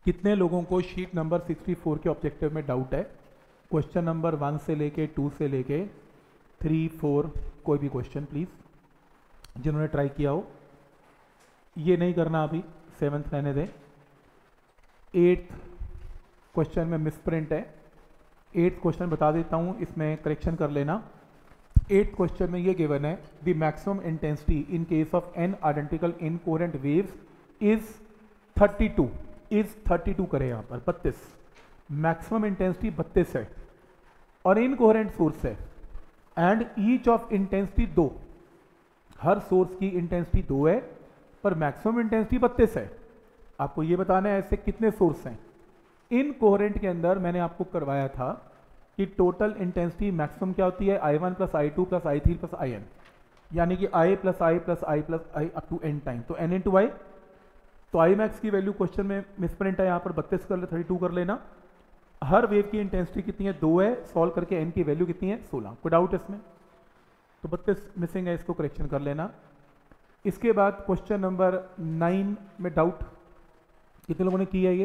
कितने लोगों को शीट नंबर 64 के ऑब्जेक्टिव में डाउट है? क्वेश्चन नंबर 1 से लेके 2 से लेके 3, 4, कोई भी क्वेश्चन प्लीज़ जिन्होंने ट्राई किया हो। ये नहीं करना अभी, 7th रहने दें। 8th क्वेश्चन में मिसप्रिंट है। 8th क्वेश्चन बता देता हूँ, इसमें करेक्शन कर लेना। 8th क्वेश्चन में ये गिवन है, the maximum intensity in case of n identical incoherent waves is 32 करें यहाँ पर 32। मैक्सिमम इंटेंसिटी 32 है और इनकोहेरेंट सोर्स है एंड ईच ऑफ इंटेंसिटी 2। हर सोर्स की इंटेंसिटी 2 है पर मैक्सिमम इंटेंसिटी 32 है। आपको ये बताना है ऐसे कितने सोर्स हैं। इनकोहेरेंट के अंदर मैंने आपको करवाया था कि टोटल इंटेंसिटी मैक्सिमम क्या होती है, I1 plus I2 plus I3 plus IN, यानी कि I plus I plus I plus I up to n time, तो n इंटू I। तो I मैक्स की वैल्यू क्वेश्चन में मिसप्रिंट है, यहाँ पर 32 कर ले, 32 कर लेना। हर वेव की इंटेंसिटी कितनी है, 2 है, सॉल्व करके n की वैल्यू कितनी है, 16। कोई डाउट इसमें? तो 32 मिसिंग है, इसको करेक्शन कर लेना। इसके बाद क्वेश्चन नंबर 9 में डाउट कितने लोगों ने किया है ये?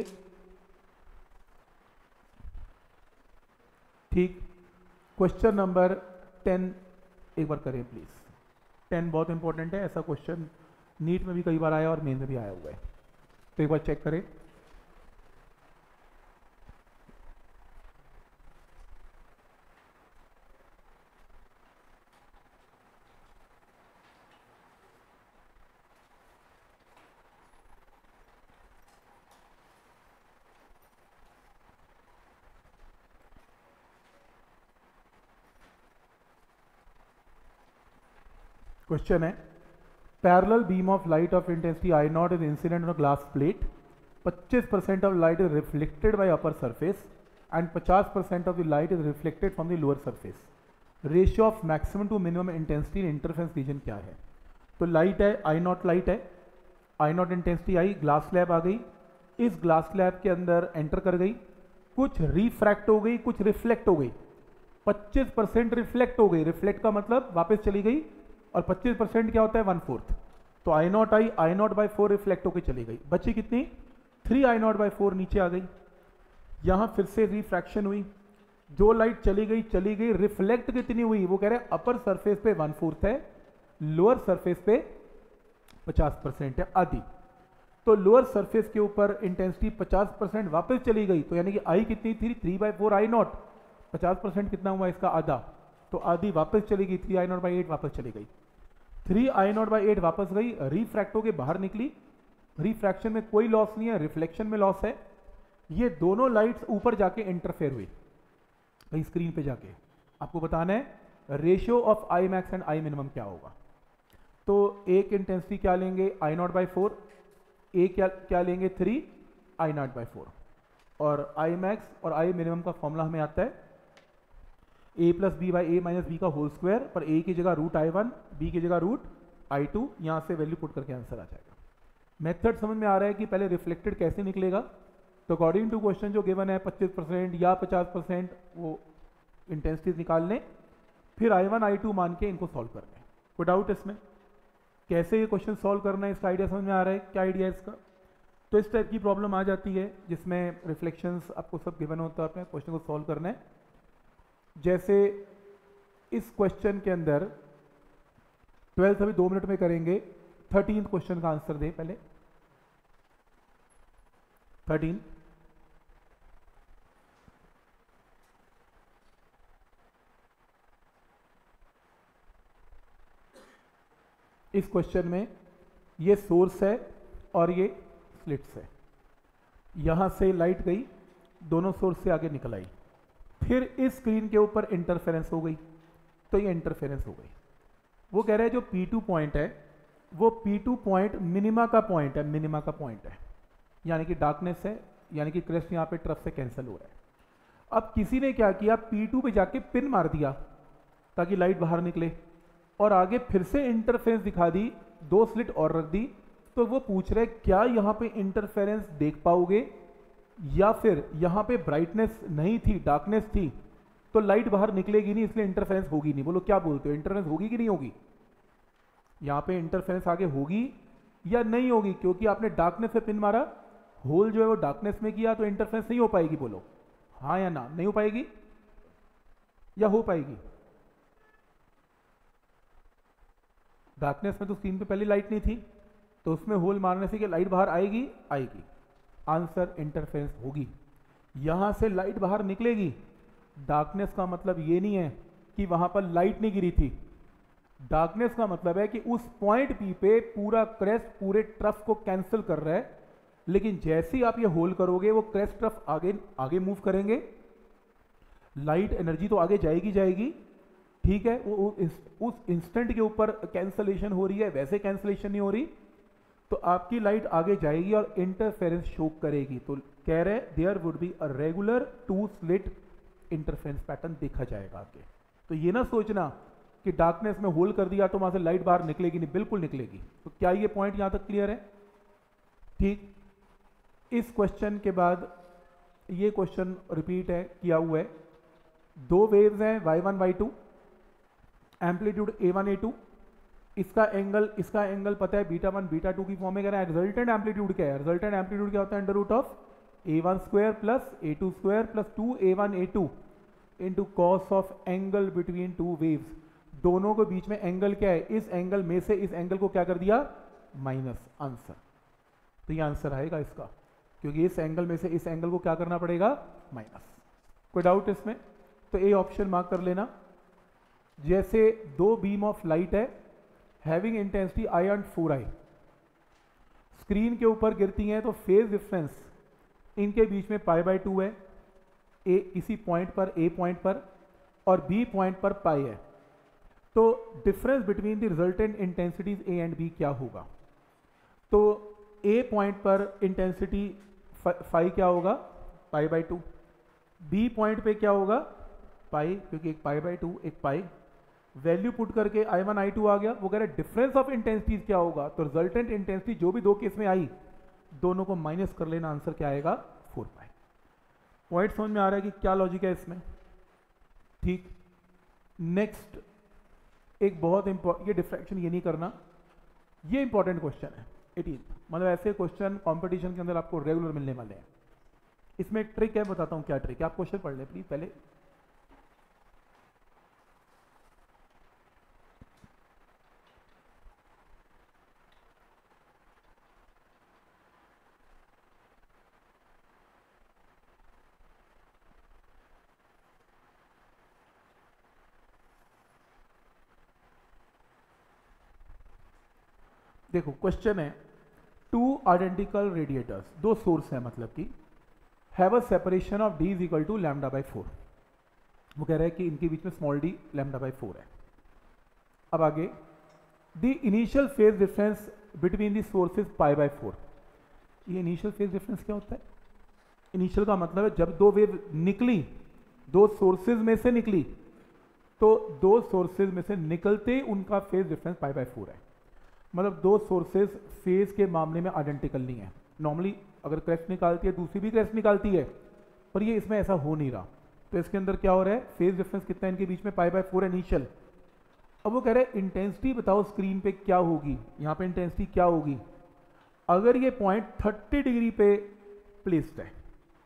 ठीक। क्वेश्चन नंबर 10 एक बार करें प्लीज। 10 बहुत इंपॉर्टेंट है, ऐसा क्वेश्चन नीट में भी कई बार आया और मेन में भी आया हुआ है, तो एक बार चेक करें। क्वेश्चन है, parallel beam of light of intensity I not is incident on glass plate, 25% of light is reflected by upper surface and 50% of the light is reflected from the lower surface. Ratio of maximum to minimum intensity in interference region क्या है? तो light है, I not light है, I not intensity I, glass slab आ गई, इस glass slab के अंदर एंटर कर गई, कुछ रिफ्रैक्ट हो गई, कुछ रिफ्लेक्ट हो गई। 25% रिफ्लेक्ट हो गई, रिफ्लेक्ट का मतलब वापस चली गई, और 25% क्या होता है, 1/4। तो I naught I, I naught by 4 reflect होकर चली गई, बची कितनी, 3 I नॉट बाई 4 नीचे आ गई। यहां फिर से रिफ्रैक्शन हुई, जो लाइट चली गई, रिफ्लेक्ट कितनी हुई, वो कह रहे हैं अपर सरफेस पे 1/4 है, लोअर सरफेस पे 50% है, आधी। तो लोअर सरफेस के ऊपर इंटेंसिटी 50% वापस चली गई, तो यानी कि I कितनी थी, 3/4 I नॉट, 50% कितना हुआ इसका, आधा, तो आधी वापस चली गई, 3 I नॉट बाई 8 वापस चली गई। 3 I नॉट बाई 8 वापस गई, रिफ्रैक्ट होके बाहर निकली, रिफ्रैक्शन में कोई लॉस नहीं है, रिफ्लेक्शन में लॉस है। ये दोनों लाइट्स ऊपर जाके इंटरफेयर हुई, भाई स्क्रीन पे जाके आपको बताना है ratio of I max and I minimum क्या होगा। तो एक इंटेंसिटी क्या लेंगे, I नॉट बाई 4, एक क्या लेंगे, 3 I नॉट बाई 4, और I मैक्स और I मिनिमम का फॉर्मूला हमें आता है a plus B by A minus B का होल स्क्वायर, पर a की जगह √I1, b की जगह √I2, यहाँ से वैल्यू पुट करके आंसर आ जाएगा। मेथड समझ में आ रहा है कि पहले रिफ्लेक्टेड कैसे निकलेगा। तो अकॉर्डिंग टू क्वेश्चन जो गिवन है 25% या 50% वो इंटेंसिटीज निकाल लें, फिर I1 I2 मान के इनको सॉल्व कर लें। कोई डाउट इसमें? कैसे ये क्वेश्चन सॉल्व करना है, इसका आइडिया समझ में आ रहा है? क्या आइडिया है इसका? तो इस टाइप की प्रॉब्लम आ जाती है जिसमें रिफ्लेक्शंस आपको सब गिवन होता है, अपने क्वेश्चन को सॉल्व करना है। जैसे इस क्वेश्चन के अंदर 12th अभी 2 मिनट में करेंगे, 13th क्वेश्चन का आंसर दे पहले। 13 इस क्वेश्चन में ये सोर्स है और ये स्लिट्स है, यहां से लाइट गई, दोनों सोर्स से आगे निकल आई, फिर इस स्क्रीन के ऊपर इंटरफेरेंस हो गई, तो ये इंटरफेरेंस हो गई। वो कह रहे हैं जो P2 पॉइंट है वो P2 पॉइंट मिनिमा का पॉइंट है, मिनिमा का पॉइंट है, यानी कि डार्कनेस है, यानी कि क्रेस्ट यहाँ पे ट्रफ से कैंसिल हो रहा है। अब किसी ने क्या किया, P2 पे जाके पिन मार दिया ताकि लाइट बाहर निकले, और आगे फिर से इंटरफेरेंस दिखा दी, 2 स्लिट और रख दी। तो वो पूछ रहे क्या यहाँ पे इंटरफेरेंस देख पाओगे, या फिर यहाँ पे ब्राइटनेस नहीं थी, डार्कनेस थी, तो लाइट बाहर निकलेगी नहीं, इसलिए इंटरफेरेंस होगी नहीं। बोलो क्या बोलते हो, इंटरफेरेंस होगी कि नहीं होगी? यहाँ पे इंटरफेरेंस आगे होगी या नहीं होगी, क्योंकि आपने डार्कनेस पे पिन मारा, होल जो है वो डार्कनेस में किया तो इंटरफेरेंस नहीं हो पाएगी, बोलो हाँ या ना, नहीं हो पाएगी या हो पाएगी? डार्कनेस में तो स्क्रीन पे पहले लाइट नहीं थी, तो उसमें होल मारने से क्या लाइट बाहर आएगी? आएगी। आंसर इंटरफेरेंस होगी। यहां से लाइट बाहर निकलेगी। डार्कनेस का मतलब ये नहीं है कि वहां पर लाइट नहीं गिरी थी। डार्कनेस का मतलब है कि उस पॉइंट पी पे पूरा क्रेस्ट पूरे ट्रफ को कैंसिल कर रहा है, लेकिन जैसे ही आप ये होल करोगे वो क्रेस्ट ट्रफ आगे आगे मूव करेंगे, लाइट एनर्जी तो आगे जाएगी जाएगी, ठीक है, वो उस इंस्टेंट के ऊपर कैंसलेशन हो रही है, वैसे कैंसलेशन नहीं हो रही, तो आपकी लाइट आगे जाएगी और इंटरफेरेंस शो करेगी। तो कह रहे there would be a regular two slit interference pattern देखा जाएगा आगे। तो ये ना सोचना कि डार्कनेस में होल कर दिया तो वहां से लाइट बाहर निकलेगी नहीं, बिल्कुल निकलेगी। तो क्या ये पॉइंट यहां तक क्लियर है? ठीक। इस क्वेश्चन के बाद ये क्वेश्चन रिपीट है किया हुआ है। दो वेव्स हैं y1 y2, amplitude a1 a2, इसका एंगल पता है β1 β2 की फॉर्म में कह रहा है। रिजल्टेंट एम्पलीट्यूड क्या है? रिजल्टेंट एम्पलीट्यूड क्या होता है? Under root of a1 square plus a2 square plus 2a1 a2 into cos of angle between two waves. दोनों के बीच में एंगल क्या है? इस एंगल में से इस एंगल को क्या कर दिया? माइनस। आंसर, तो ये आंसर आएगा इसका, क्योंकि इस एंगल में से इस एंगल को क्या करना पड़ेगा? माइनस। कोई डाउट इसमें? तो ए ऑप्शन मार्क कर लेना। जैसे दो बीम ऑफ लाइट है having intensity I and 4I, screen के ऊपर गिरती हैं तो फेज डिफरेंस इनके बीच में π/2 है, ए किसी पॉइंट पर, ए पॉइंट पर, और बी पॉइंट पर पाई है। तो difference between the resultant intensities A and B क्या होगा? तो ए पॉइंट पर इंटेंसिटी फाई क्या होगा? π/2। बी पॉइंट पे क्या होगा? पाई, क्योंकि एक π/2 एक पाई। वैल्यू पुट करके I1 I2 आ गया। वो कह रहे डिफरेंस ऑफ इंटेंसिटीज क्या होगा? तो रिजल्टेंट इंटेंसिटी जो भी दो केस में आई दोनों को माइनस कर लेना, आंसर क्या आएगा? 4π। पॉइंट समझ में आ रहा है कि क्या लॉजिक है इसमें? ठीक। नेक्स्ट एक बहुत इंपॉर्टेंट, ये डिफ्रैक्शन ये नहीं करना, ये इंपॉर्टेंट क्वेश्चन है 18, मतलब ऐसे क्वेश्चन कंपटीशन के अंदर आपको रेगुलर मिलने वाले हैं। इसमें एक ट्रिक है, बताता हूं क्या ट्रिक है। आप क्वेश्चन पढ़ ले प्लीज पहले। देखो क्वेश्चन है, टू आइडेंटिकल रेडिएटर्स, दो सोर्स है मतलब कि, have a separation of d is equal to λ/4। वो कह रहा है कि इनके बीच में स्मॉल d λ/4 है। अब आगे, the initial phase difference between the sources π/4। ये इनिशियल फेज डिफरेंस क्या होता है? इनिशियल का मतलब है जब दो वेव निकली, दो सोर्सेज में से निकली, तो दो सोर्सेज में से निकलते उनका फेज डिफरेंस π/4 है। मतलब दो सोर्सेज फेज के मामले में आइडेंटिकल नहीं है। नॉर्मली अगर क्रेस्ट निकालती है दूसरी भी क्रेस्ट निकालती है, पर ये इसमें ऐसा हो नहीं रहा। तो इसके अंदर क्या हो रहा है? फेज डिफरेंस कितना है इनके बीच में? π/4 इनिशियल। अब वो कह रहे हैं इंटेंसिटी बताओ स्क्रीन पे क्या होगी, यहाँ पे इंटेंसिटी क्या होगी अगर ये पॉइंट 30 डिग्री पे प्लेस्ड है।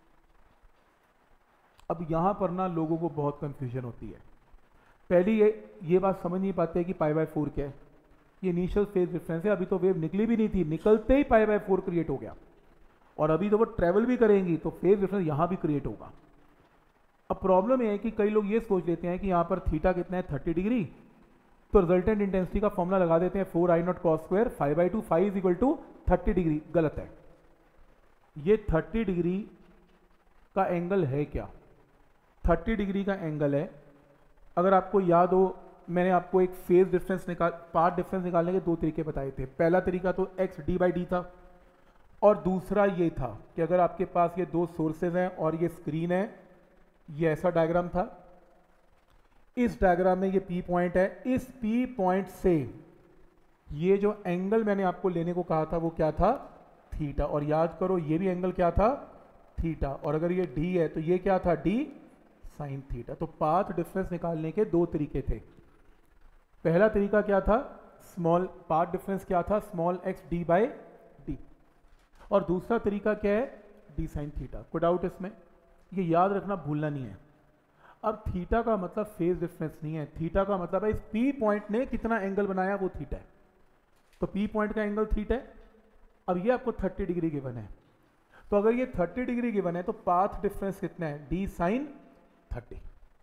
अब यहां पर ना लोगों को बहुत कंफ्यूजन होती है। पहली ये बात समझ नहीं पाते कि π/4 क्या है। ये इनिशियल फेज डिफरेंस है, अभी तो वेव निकली भी नहीं थी, निकलते ही π/4 क्रिएट हो गया, और अभी तो वो ट्रेवल भी करेंगी तो फेज डिफरेंस यहां भी क्रिएट होगा। अब प्रॉब्लम यह है कि कई लोग ये सोच लेते हैं कि यहां पर थीटा कितना है? 30 डिग्री, तो रिजल्टेंट इंटेंसिटी का फॉर्मूला लगा देते हैं 4I0 cos square φ/2, φ is equal to 30 degree. गलत है। ये 30 डिग्री का एंगल है क्या? 30 डिग्री का एंगल है, अगर आपको याद हो मैंने आपको एक फेज डिफरेंस पार्ट डिफरेंस निकालने के दो तरीके बताए थे। पहला तरीका तो x d/d था, और दूसरा ये था कि अगर आपके पास ये दो सोर्सेज हैं और ये स्क्रीन है, ये ऐसा डायग्राम था, इस डायग्राम में ये P पॉइंट है, इस P पॉइंट से ये जो एंगल मैंने आपको लेने को कहा था वो क्या था? थीटा। और याद करो ये भी एंगल क्या था? थीटा। और अगर ये d है तो ये क्या था? d sine theta. तो पाथ डिफरेंस निकालने के दो तरीके थे। पहला तरीका क्या था? स्मॉल पाथ डिफरेंस क्या था? Small x d/d। और दूसरा तरीका क्या है, डी साइन थीटा। कोई डाउट इसमें? ये याद रखना, भूलना नहीं है। अब थीटा का मतलब फेज डिफरेंस नहीं है, थीटा का मतलब है इस पी पॉइंट ने कितना एंगल बनाया वो थीटा है। तो पी पॉइंट का एंगल थीटा है। अब ये आपको 30 डिग्री गिवन है, तो अगर ये 30 डिग्री गिवन है तो पाथ डिफरेंस कितना है, डी साइन 30,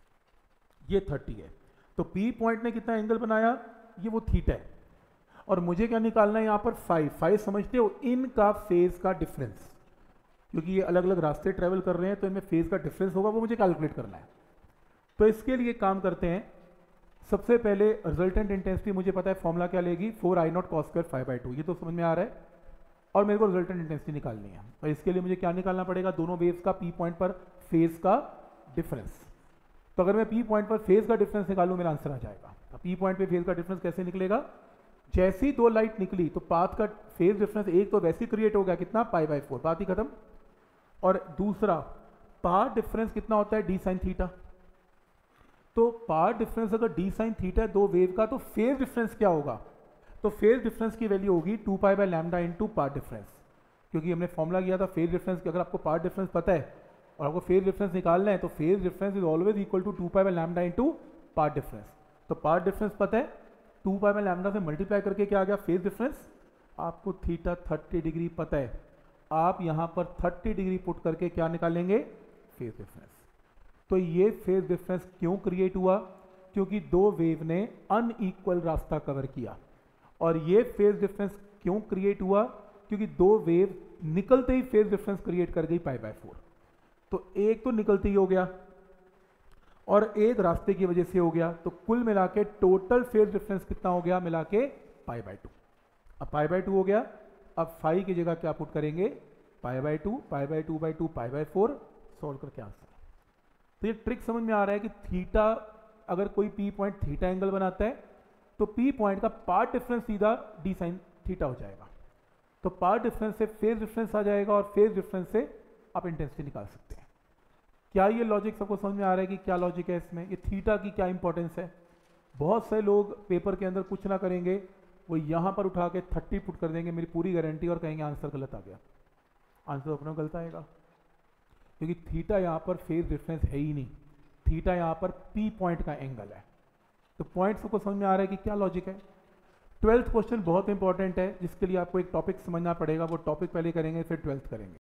ये 30 है। तो पी पॉइंट ने कितना एंगल बनाया, ये वो थीटा है। और मुझे क्या निकालना है यहाँ पर, 5 समझते हो, इनका फेज का डिफरेंस, क्योंकि ये अलग अलग रास्ते ट्रेवल कर रहे हैं तो इनमें फेज का डिफरेंस होगा, वो मुझे कैलकुलेट करना है। तो इसके लिए काम करते हैं, सबसे पहले रिजल्टेंट इंटेंसिटी मुझे पता है फॉर्मूला क्या लेगी, 4I0 cos स्क्वायर 5/2, ये तो समझ में आ रहा है। और मेरे को रिजल्टेंट इंटेंसिटी निकालनी है, और इसके लिए मुझे क्या निकालना पड़ेगा, दोनों वेव्स का पी पॉइंट पर फेज का डिफरेंस। तो अगर मैं पी पॉइंट पर फेज का डिफरेंस निकालूं मेरा आंसर आ जाएगा। तो पी पॉइंट पे फेज का डिफरेंस कैसे निकलेगा, जैसी दो लाइट निकली तो पाथ का फेज डिफरेंस एक तो वैसे क्रिएट हो गया, कितना, π/4, बात ही खत्म। और दूसरा पाथ डिफरेंस कितना होता है, डी साइन थीटा। तो पाथ डिफरेंस अगर डी साइन थीटा है दो वेव का, तो फेज डिफरेंस क्या होगा, तो फेज डिफरेंस की वैल्यू होगी 2π/λ इंटू पाथ डिफरेंस, क्योंकि हमने फॉर्मूला किया था फेज डिफरेंस की। अगर आपको पाथ डिफरेंस पता है और आपको फेज डिफरेंस निकालना है तो phase difference is always equal to 2π/λ into path difference. तो पाथ डिफरेंस पता है, 2π/λ से मल्टीप्लाई करके क्या आ गया, फेज डिफरेंस। आपको थीटा 30 डिग्री पता है, आप यहाँ पर 30 डिग्री पुट करके क्या निकालेंगे, फेज डिफरेंस। तो ये फेज डिफरेंस क्यों क्रिएट हुआ, क्योंकि दो वेव ने अनइक्वल रास्ता कवर किया। और ये फेज डिफरेंस क्यों क्रिएट हुआ, क्योंकि दो वेव निकलते ही फेज डिफरेंस क्रिएट कर गई π/4। तो एक तो निकलते ही हो गया और एक रास्ते की वजह से हो गया, तो कुल मिला के टोटल फेज डिफरेंस कितना हो गया, मिला के π/2। अब π/2 हो गया, अब फाई की जगह क्या पुट करेंगे, π/2, π/2/2 π/4, सॉल्व करके आंसर। तो ये ट्रिक समझ में आ रहा है कि थीटा, अगर कोई पी पॉइंट थीटा एंगल बनाता है तो पी पॉइंट का पार्ट डिफरेंस सीधा डी साइन थीटा हो जाएगा। तो पार्ट डिफरेंस से फेज डिफरेंस आ जाएगा और फेज डिफरेंस से आप इंटेंसिटी निकाल सकते हैं। क्या ये लॉजिक सबको समझ में आ रहा है कि क्या लॉजिक है इसमें, ये थीटा की क्या इंपॉर्टेंस है। बहुत से लोग पेपर के अंदर कुछ ना करेंगे, वो यहाँ पर उठा के 30 पुट कर देंगे, मेरी पूरी गारंटी, और कहेंगे आंसर गलत आ गया। आंसर अपना गलत आएगा, क्योंकि थीटा यहाँ पर फेज डिफरेंस है ही नहीं, थीटा यहाँ पर पी पॉइंट का एंगल है। तो पॉइंट सबको समझ में आ रहा है कि क्या लॉजिक है। 12th क्वेश्चन बहुत इंपॉर्टेंट है, जिसके लिए आपको एक टॉपिक समझना पड़ेगा, वो टॉपिक पहले करेंगे फिर 12th करेंगे।